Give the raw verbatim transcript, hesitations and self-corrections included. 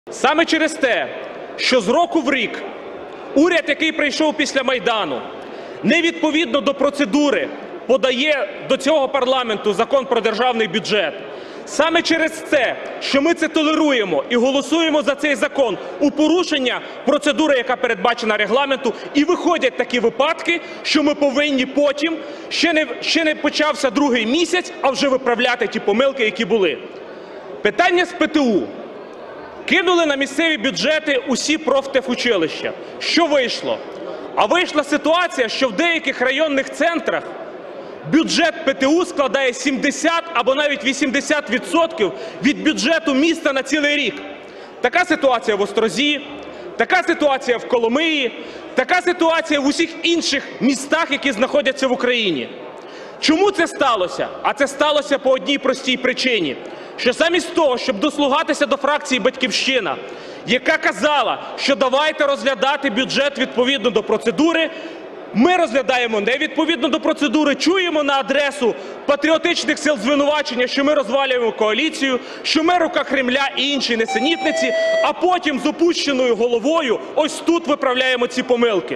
Саме через те, що з року в рік уряд, який прийшов після Майдану, невідповідно до процедури подає до цього парламенту Закон про державний бюджет. Саме через це, що ми це толеруємо і голосуємо за цей закон у порушення процедури, яка передбачена Регламентом, і виходять такі випадки, що ми повинні потім, ще не, ще не почався другий місяць, а вже виправляти ті помилки, які були. Питання з ПТУ. Кинули на місцеві бюджети усі профтехучилища. Що вийшло? А вийшла ситуація, що в деяких районних центрах бюджет ПТУ складає сімдесят або навіть вісімдесят відсотків від бюджету міста на цілий рік. Така ситуація в Острозі, така ситуація в Коломиї, така ситуація в усіх інших містах, які знаходяться в Україні. Чому це сталося? А це сталося по одній простій причині. Що замість того, щоб дослухатися до фракції «Батьківщина», яка казала, що давайте розглядати бюджет відповідно до процедури, ми розглядаємо невідповідно до процедури, чуємо на адресу патріотичних сил звинувачення, що ми розвалюємо коаліцію, що ми рука Кремля і інші несенітниці, а потім з опущеною головою ось тут виправляємо ці помилки.